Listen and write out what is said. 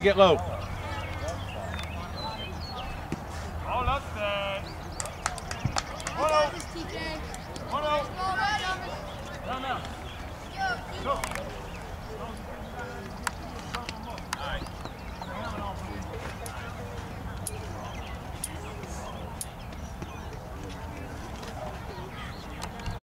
Get low. All up then. One out. One out. No, no. Go.